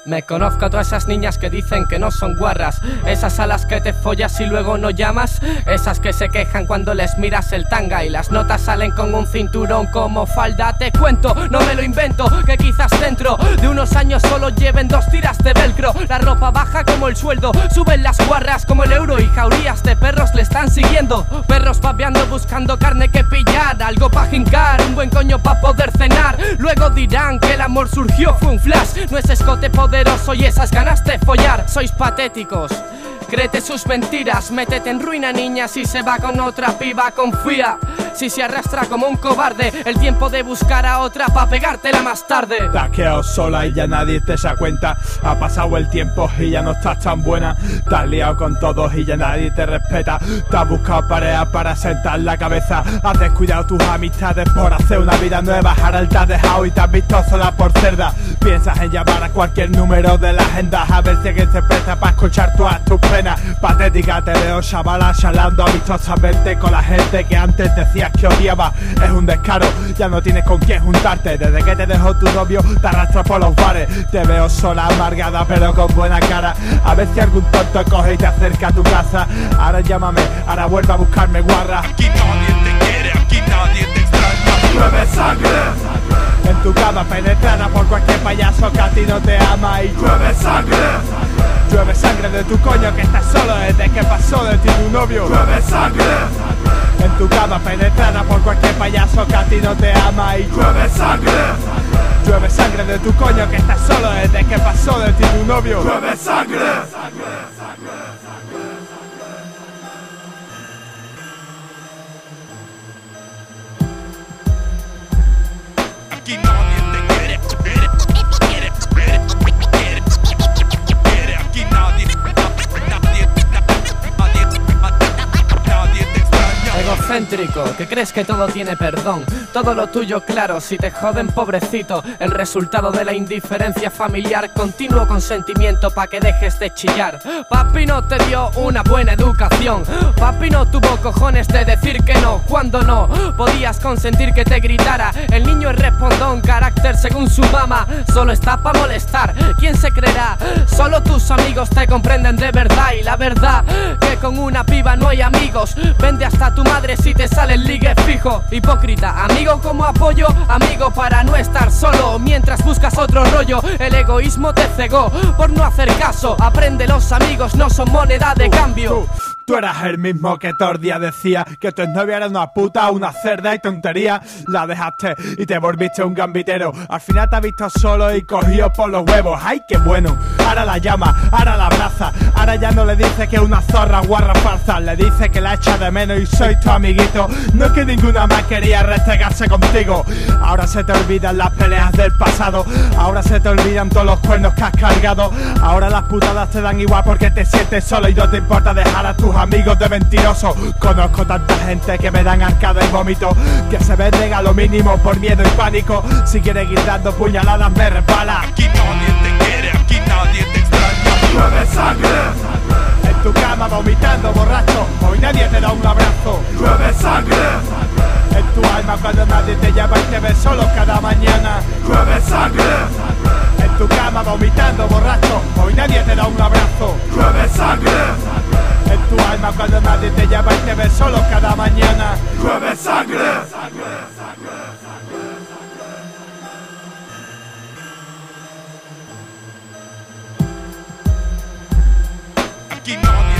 Me conozco a todas esas niñas que dicen que no son guarras, esas a las que te follas y luego no llamas, esas que se quejan cuando les miras el tanga y las notas salen con un cinturón como falda. Te cuento, no me lo invento, que quizás dentro de unos años solo lleven 2 tiras de velcro. La ropa baja como el sueldo, suben las guarras como el euro y jaurías de perros le están siguiendo. Perros papeando buscando carne que pillar, algo pa' jincar, un buen coño pa' poder cenar. Luego dirán que el amor surgió, fue un flash, no es escote poderoso y esas ganas de follar. Sois patéticos, créete sus mentiras, métete en ruina niña, si se va con otra piba confía. Si se arrastra como un cobarde, el tiempo de buscar a otra pa' pegártela más tarde. Te has quedado sola y ya nadie te se da cuenta. Ha pasado el tiempo y ya no estás tan buena. Te has liado con todos y ya nadie te respeta. Te has buscado pareja para sentar la cabeza. Has descuidado tus amistades por hacer una vida nueva. Ahora te has dejado y te has visto sola por cerda. Piensas en llamar a cualquier número de la agenda a ver si alguien se presta para escuchar todas tus penas. Patética te veo, chavala, charlando amistosamente con la gente que antes decías que odiaba. Es un descaro, ya no tienes con quién juntarte. Desde que te dejó tu novio te arrastras por los bares. Te veo sola, amargada pero con buena cara. A ver si algún tonto coge y te acerca a tu casa. Ahora llámame, ahora vuelve a buscarme guarra. Aquí nadie te quiere, aquí nadie te extraña. Llueve sangre en tu cama penetrada por cualquier payaso que a ti no te ama. Y llueve sangre. Llueve sangre de tu coño que estás solo desde que pasó de ti tu novio. Llueve sangre en tu cama penetrada por cualquier payaso que a ti no te ama. Y llueve sangre. Llueve sangre de tu coño que estás solo desde que pasó de ti tu novio. Llueve sangre. Aquí nadie te quiere, aquí nadie te extraña. Egocéntrico, que crees que todo tiene perdón, todo lo tuyo claro, si te joden pobrecito. El resultado de la indiferencia familiar, continuo consentimiento pa' que dejes de chillar. Papi no te dio una buena educación, papi no tuvo cojones de decir que no, cuando no podías consentir que te gritara. El niño es respondón, carácter según su mamá, solo está pa' molestar. ¿Quién se creerá? Solo tus amigos te comprenden de verdad. Y la verdad que con una piba no hay amigos. Vende hasta tu madre si te sale el ligue fijo. Hipócrita, amigo como apoyo, amigo para no estar solo mientras buscas otro rollo. El egoísmo te cegó por no hacer caso. Aprende, los amigos no son moneda de cambio. Tú eras el mismo que todos días decía que tu novia era una puta, una cerda y tontería. La dejaste y te volviste un gambitero. Al final te has visto solo y cogido por los huevos. ¡Ay, qué bueno! Ahora la llama, ahora la abraza. Ahora ya no le dice que es una zorra guarra farsa. Le dice que la echa de menos y soy tu amiguito. No es que ninguna más quería restregarse contigo. Ahora se te olvidan las peleas del pasado. Ahora se te olvidan todos los cuernos que has cargado. Ahora las putadas te dan igual porque te sientes solo y no te importa dejar a tus amigos de mentiroso. Conozco tanta gente que me dan arcada y vómito, que se venden a lo mínimo por miedo y pánico. Si quieres ir dando puñaladas me resbala. Aquí nadie te quiere, aquí nadie te extraña. Llueve sangre en tu cama vomitando borracho. Hoy nadie te da un abrazo. Llueve sangre en tu alma cuando nadie te llama y te ve solo cada mañana. Llueve sangre en tu cama vomitando borracho. Hoy nadie te da un abrazo. Llueve sangre en tu alma cuando nadie te llama y te ve solo cada mañana. Llueve sangre. Aquí nadie